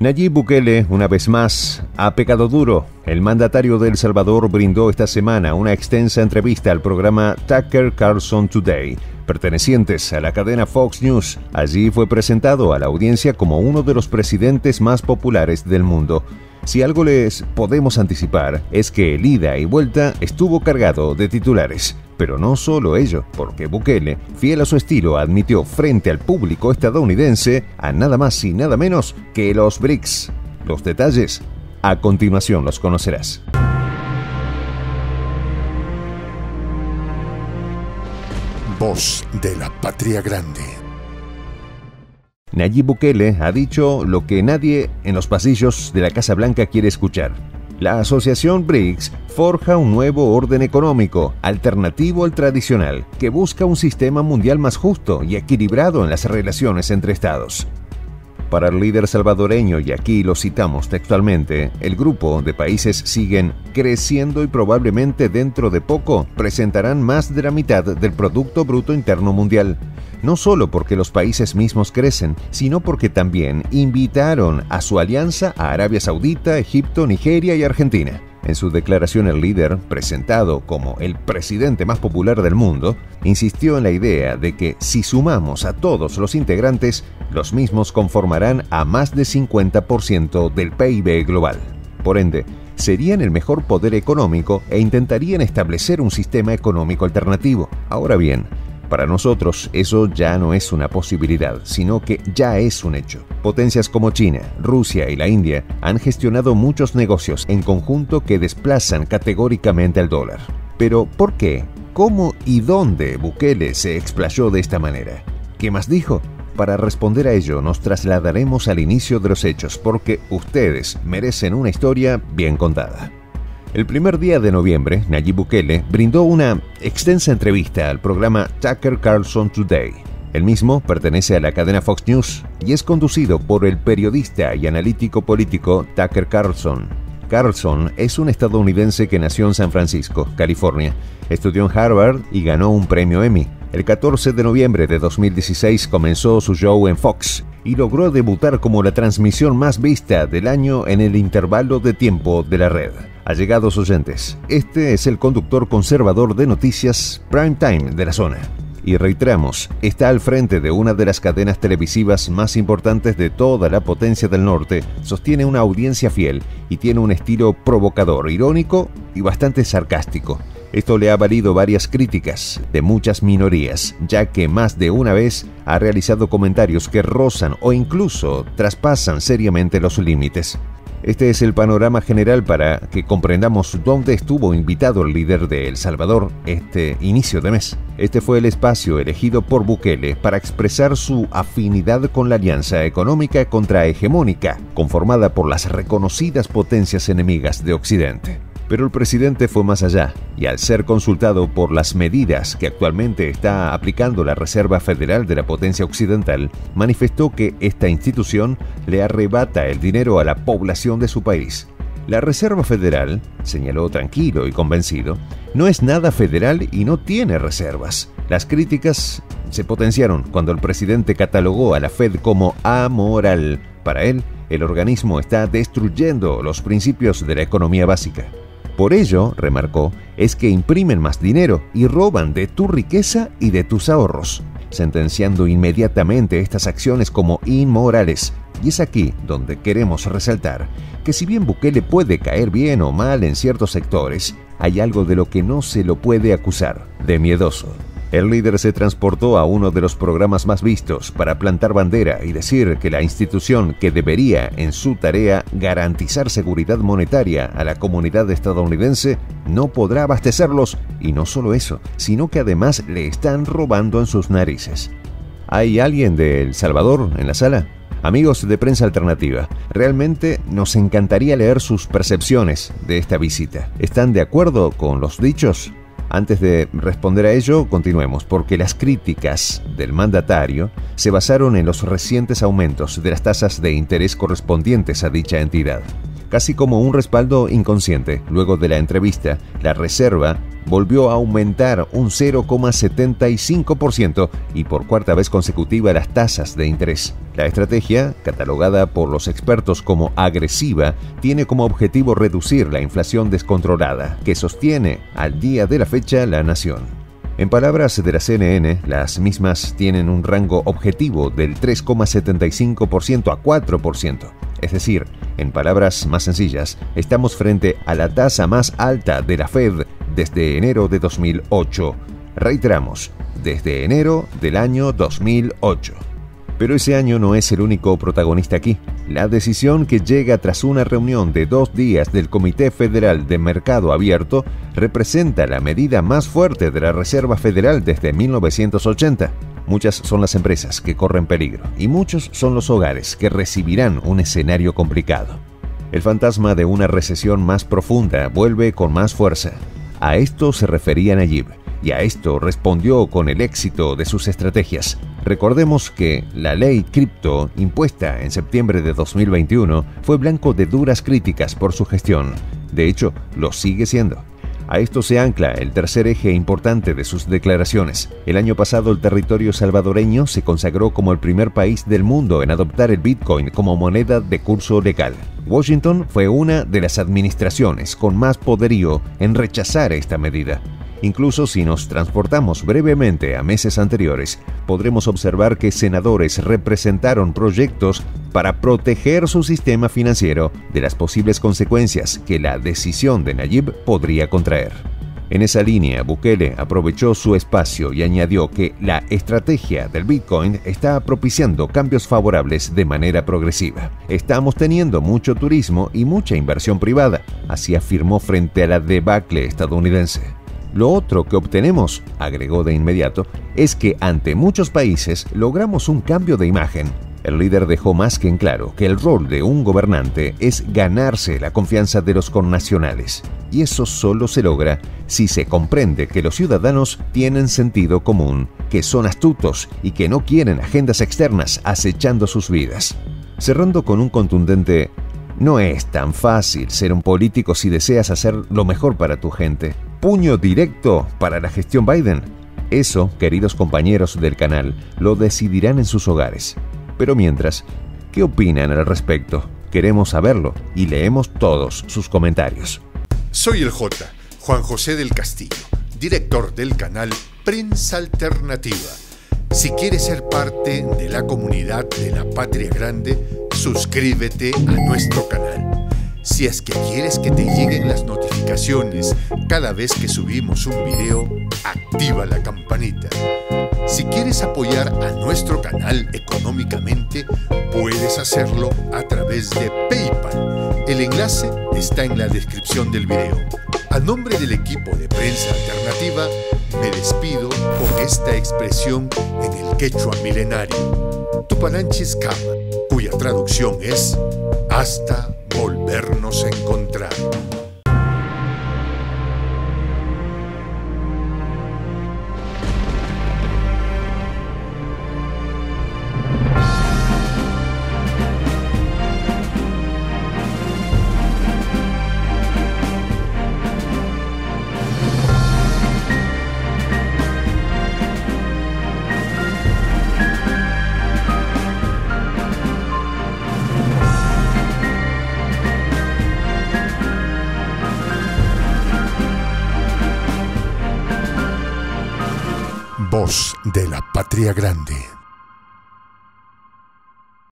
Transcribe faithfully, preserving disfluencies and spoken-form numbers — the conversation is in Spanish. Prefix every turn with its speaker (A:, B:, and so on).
A: Nayib Bukele, una vez más, ha pecado duro. El mandatario de El Salvador brindó esta semana una extensa entrevista al programa Tucker Carlson Today, pertenecientes a la cadena Fox News. Allí fue presentado a la audiencia como uno de los presidentes más populares del mundo. Si algo les podemos anticipar es que el ida y vuelta estuvo cargado de titulares. Pero no solo ello, porque Bukele, fiel a su estilo, admitió frente al público estadounidense a nada más y nada menos que los B R I C S. Los detalles, a continuación los conocerás.
B: Voz de la Patria Grande.
A: Nayib Bukele ha dicho lo que nadie en los pasillos de la Casa Blanca quiere escuchar. La asociación B R I C S forja un nuevo orden económico, alternativo al tradicional, que busca un sistema mundial más justo y equilibrado en las relaciones entre estados. Para el líder salvadoreño, y aquí lo citamos textualmente, el grupo de países siguen creciendo y probablemente dentro de poco presentarán más de la mitad del Producto Bruto Interno Mundial. No solo porque los países mismos crecen, sino porque también invitaron a su alianza a Arabia Saudita, Egipto, Nigeria y Argentina. En su declaración, el líder, presentado como el presidente más popular del mundo, insistió en la idea de que si sumamos a todos los integrantes, los mismos conformarán a más de cincuenta por ciento del P I B global. Por ende, serían el mejor poder económico e intentarían establecer un sistema económico alternativo. Ahora bien, para nosotros eso ya no es una posibilidad, sino que ya es un hecho. Potencias como China, Rusia y la India han gestionado muchos negocios en conjunto que desplazan categóricamente al dólar. Pero, ¿por qué? ¿Cómo y dónde Bukele se explayó de esta manera? ¿Qué más dijo? Para responder a ello nos trasladaremos al inicio de los hechos, porque ustedes merecen una historia bien contada. El primer día de noviembre, Nayib Bukele brindó una extensa entrevista al programa Tucker Carlson Today. El mismo pertenece a la cadena Fox News y es conducido por el periodista y analítico político Tucker Carlson. Carlson es un estadounidense que nació en San Francisco, California. Estudió en Harvard y ganó un premio Emmy. El catorce de noviembre de dos mil dieciséis comenzó su show en Fox y logró debutar como la transmisión más vista del año en el intervalo de tiempo de la red. Allegados oyentes, este es el conductor conservador de noticias prime time de la zona. Y reiteramos, está al frente de una de las cadenas televisivas más importantes de toda la potencia del norte, sostiene una audiencia fiel y tiene un estilo provocador, irónico y bastante sarcástico. Esto le ha valido varias críticas de muchas minorías, ya que más de una vez ha realizado comentarios que rozan o incluso traspasan seriamente los límites. Este es el panorama general para que comprendamos dónde estuvo invitado el líder de El Salvador este inicio de mes. Este fue el espacio elegido por Bukele para expresar su afinidad con la alianza económica contrahegemónica, conformada por las reconocidas potencias enemigas de Occidente. Pero el presidente fue más allá, y al ser consultado por las medidas que actualmente está aplicando la Reserva Federal de la potencia occidental, manifestó que esta institución le arrebata el dinero a la población de su país. La Reserva Federal, señaló tranquilo y convencido, no es nada federal y no tiene reservas. Las críticas se potenciaron cuando el presidente catalogó a la Fed como amoral. Para él, el organismo está destruyendo los principios de la economía básica. Por ello, remarcó, es que imprimen más dinero y roban de tu riqueza y de tus ahorros, sentenciando inmediatamente estas acciones como inmorales. Y es aquí donde queremos resaltar que si bien Bukele puede caer bien o mal en ciertos sectores, hay algo de lo que no se lo puede acusar, de miedoso. El líder se transportó a uno de los programas más vistos para plantar bandera y decir que la institución que debería en su tarea garantizar seguridad monetaria a la comunidad estadounidense no podrá abastecerlos, y no solo eso, sino que además le están robando en sus narices. ¿Hay alguien de El Salvador en la sala? Amigos de Prensa Alternativa, realmente nos encantaría leer sus percepciones de esta visita. ¿Están de acuerdo con los dichos? Antes de responder a ello, continuemos, porque las críticas del mandatario se basaron en los recientes aumentos de las tasas de interés correspondientes a dicha entidad. Casi como un respaldo inconsciente, luego de la entrevista, la Reserva volvió a aumentar un cero coma setenta y cinco por ciento y por cuarta vez consecutiva las tasas de interés. La estrategia, catalogada por los expertos como agresiva, tiene como objetivo reducir la inflación descontrolada que sostiene al día de la fecha la nación. En palabras de la C N N, las mismas tienen un rango objetivo del tres coma setenta y cinco por ciento a cuatro por ciento. Es decir, en palabras más sencillas, estamos frente a la tasa más alta de la Fed desde enero de dos mil ocho. Reiteramos, desde enero del año dos mil ocho. Pero ese año no es el único protagonista aquí. La decisión, que llega tras una reunión de dos días del Comité Federal de Mercado Abierto, representa la medida más fuerte de la Reserva Federal desde mil novecientos ochenta. Muchas son las empresas que corren peligro y muchos son los hogares que recibirán un escenario complicado. El fantasma de una recesión más profunda vuelve con más fuerza. A esto se refería Nayib. Y a esto respondió con el éxito de sus estrategias. Recordemos que la ley cripto, impuesta en septiembre de dos mil veintiuno, fue blanco de duras críticas por su gestión. De hecho, lo sigue siendo. A esto se ancla el tercer eje importante de sus declaraciones. El año pasado, el territorio salvadoreño se consagró como el primer país del mundo en adoptar el Bitcoin como moneda de curso legal. Washington fue una de las administraciones con más poderío en rechazar esta medida. Incluso si nos transportamos brevemente a meses anteriores, podremos observar que senadores representaron proyectos para proteger su sistema financiero de las posibles consecuencias que la decisión de Nayib podría contraer. En esa línea, Bukele aprovechó su espacio y añadió que la estrategia del Bitcoin está propiciando cambios favorables de manera progresiva. Estamos teniendo mucho turismo y mucha inversión privada, así afirmó frente a la debacle estadounidense. Lo otro que obtenemos, agregó de inmediato, es que ante muchos países logramos un cambio de imagen. El líder dejó más que en claro que el rol de un gobernante es ganarse la confianza de los connacionales. Y eso solo se logra si se comprende que los ciudadanos tienen sentido común, que son astutos y que no quieren agendas externas acechando sus vidas. Cerrando con un contundente: no es tan fácil ser un político si deseas hacer lo mejor para tu gente. Puño directo para la gestión Biden. Eso, queridos compañeros del canal, lo decidirán en sus hogares. Pero mientras, ¿qué opinan al respecto? Queremos saberlo y leemos todos sus comentarios.
B: Soy el J, Juan José del Castillo, director del canal Prensa Alternativa. Si quieres ser parte de la comunidad de la Patria Grande, suscríbete a nuestro canal. Si es que quieres que te lleguen las notificaciones cada vez que subimos un video, activa la campanita. Si quieres apoyar a nuestro canal económicamente, puedes hacerlo a través de PayPal. El enlace está en la descripción del video. A nombre del equipo de Prensa Alternativa, me despido con esta expresión en el quechua milenario, Tupananchis Kama, cuya traducción es hasta volvernos a encontrar. Voz de la Patria Grande.